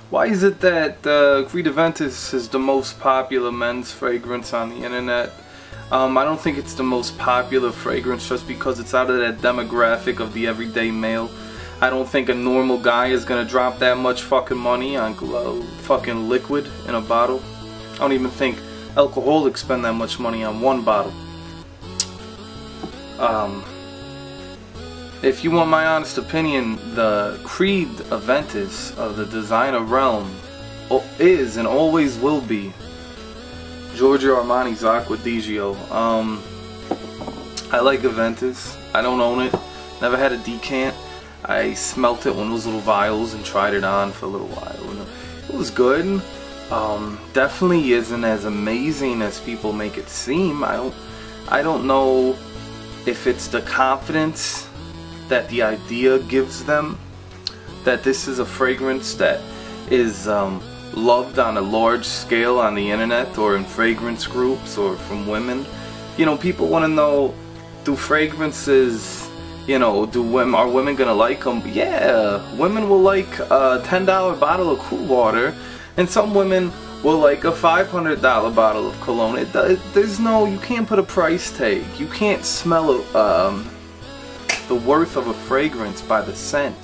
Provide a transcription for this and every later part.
Why is it that Creed AVENTUS is the most popular men's fragrance on the internet? I don't think it's the most popular fragrance just because it's out of that demographic of the everyday male. I don't think a normal guy is gonna drop that much fucking money on fucking liquid in a bottle. I don't even think alcoholics spend that much money on one bottle. If you want my honest opinion, the Creed AVENTUS of the designer realm is and always will be Giorgio Armani's Aqua. I like AVENTUS. I don't own it. Never had a decant. I smelt it when it was little vials and tried it on for a little while. And it was good. Definitely isn't as amazing as people make it seem. I don't know if it's the confidence that the idea gives them, that this is a fragrance that is loved on a large scale on the internet or in fragrance groups or from women. You know, people want to know, do fragrances, you know, are women gonna like them? Yeah, women will like a $10 bottle of cool water, and some women will like a $500 bottle of cologne. There's no, you can't put a price tag. You can't smell the worth of a fragrance by the scent.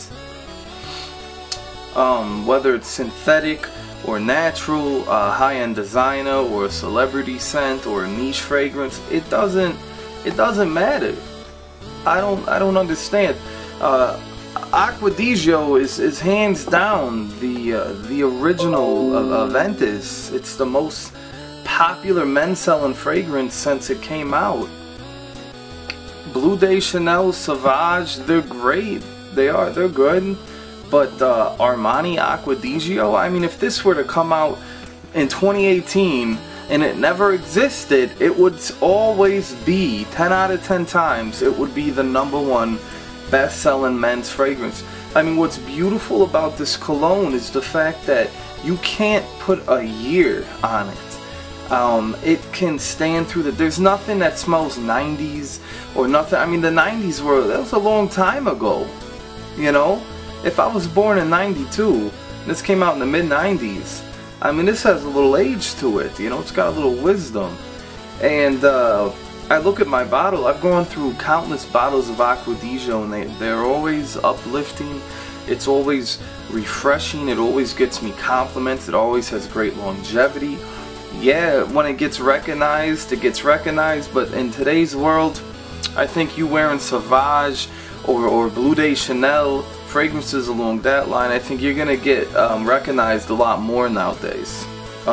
Whether it's synthetic or natural, high-end designer or a celebrity scent or a niche fragrance, it doesn't matter. I don't understand. Aqua is hands down the original AVENTUS. It's the most popular men's selling fragrance since it came out. Bleu de Chanel, Sauvage, they're great. They're good. But Armani Aqua, I mean, if this were to come out in 2018 and it never existed, it would always be, 10 out of 10 times, it would be the #1 best-selling men's fragrance. I mean, what's beautiful about this cologne is the fact that you can't put a year on it. It can stand through there's nothing that smells 90s or nothing. I mean, the 90s that was a long time ago, you know? If I was born in 92, this came out in the mid-90s, I mean, this has a little age to it, you know, it's got a little wisdom. And I look at my bottle, I've gone through countless bottles of Aqua and they're always uplifting, it's always refreshing, it always gets me compliments, it always has great longevity. Yeah, when it gets recognized, it gets recognized, but in today's world, I think you wearing Sauvage or Bleu de Chanel, fragrances along that line, I think you're gonna get recognized a lot more nowadays.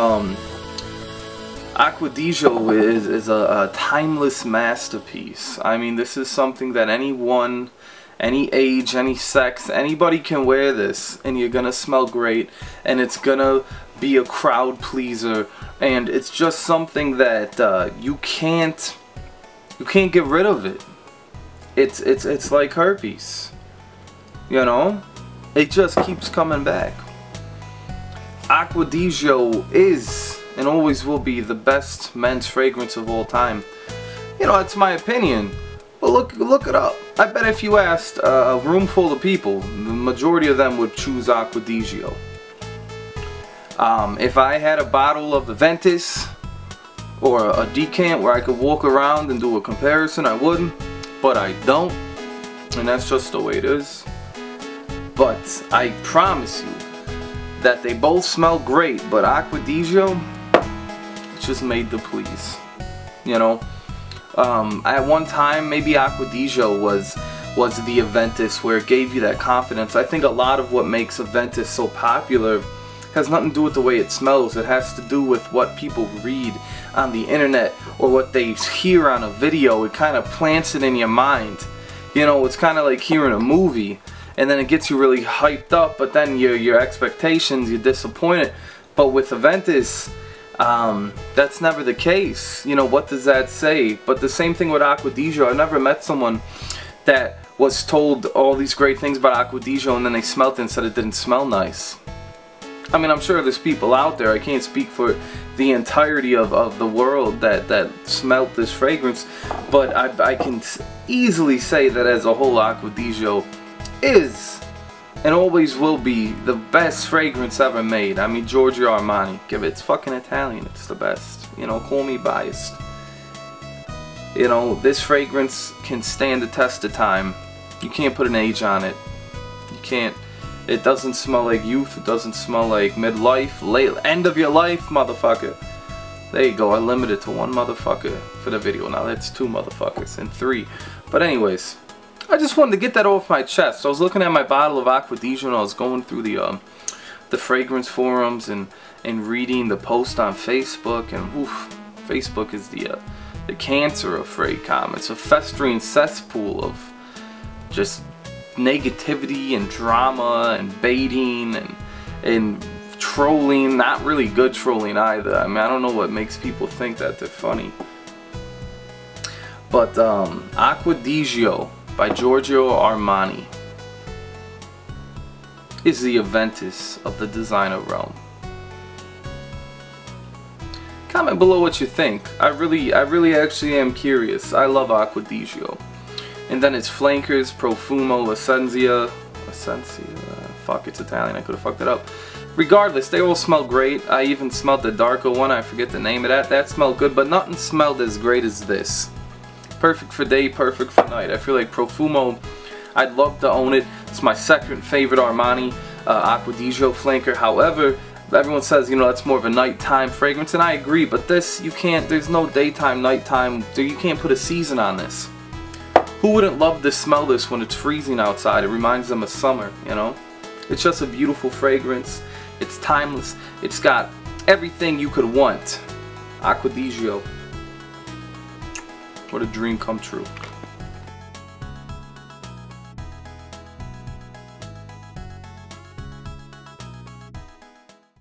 Aqua is a timeless masterpiece. I mean, this is something that anyone, any age, any sex, anybody can wear this and you're gonna smell great and it's gonna be a crowd pleaser, and it's just something that you can't get rid of it. It's like herpes, you know, it just keeps coming back. Aqua is and always will be the best men's fragrance of all time. You know, that's my opinion, but look it up. I bet if you asked a room full of people, the majority of them would choose Aqua. If I had a bottle of AVENTUS or a decant where I could walk around and do a comparison, I would, but I don't, and that's just the way it is. But I promise you that they both smell great, but Aqua it's just made to please, you know. At one time, maybe Aqua was the AVENTUS where it gave you that confidence. I think a lot of what makes AVENTUS so popular has nothing to do with the way it smells. It has to do with what people read on the internet or what they hear on a video. It kind of plants it in your mind. You know, it's kind of like hearing a movie, and then it gets you really hyped up, but then your expectations, you're disappointed. But with AVENTUS, that's never the case. You know, what does that say? But the same thing with Aqua. I've never met someone that was told all these great things about Aqua and then they smelled it and said it didn't smell nice. I mean, I'm sure there's people out there, I can't speak for the entirety of the world that smelt this fragrance, but I can easily say that as a whole, Aqua is and always will be the best fragrance ever made. I mean, Giorgio Armani, give it, it's fucking Italian, it's the best. You know, call me biased. You know, this fragrance can stand the test of time. You can't put an age on it. You can't. It doesn't smell like youth. It doesn't smell like midlife, late end of your life, motherfucker. There you go. I limited to one motherfucker for the video. Now that's two motherfuckers and three. But anyways, I just wanted to get that off my chest. I was looking at my bottle of Aqua and I was going through the fragrance forums and reading the post on Facebook, and oof, Facebook is the cancer of Fragcom. It's a festering cesspool of just negativity and drama and baiting and trolling. Not really good trolling either. I mean, I don't know what makes people think that they're funny. But Aqua by Giorgio Armani is the AVENTUS of the designer realm. Comment below what you think. I really actually am curious. I love Aqua. And then it's flankers, Profumo, Essentia, fuck, it's Italian, I could have fucked it up. Regardless, they all smell great. I even smelled the darker one, I forget the name of that. That smelled good, but nothing smelled as great as this. Perfect for day, perfect for night. I feel like Profumo, I'd love to own it. It's my second favorite Armani Aqua flanker. However, everyone says, you know, that's more of a nighttime fragrance, and I agree, but this, you can't, there's no daytime, nighttime, you can't put a season on this. Who wouldn't love to smell this when it's freezing outside? It reminds them of summer, you know? It's just a beautiful fragrance. It's timeless. It's got everything you could want. Aqua. What a dream come true.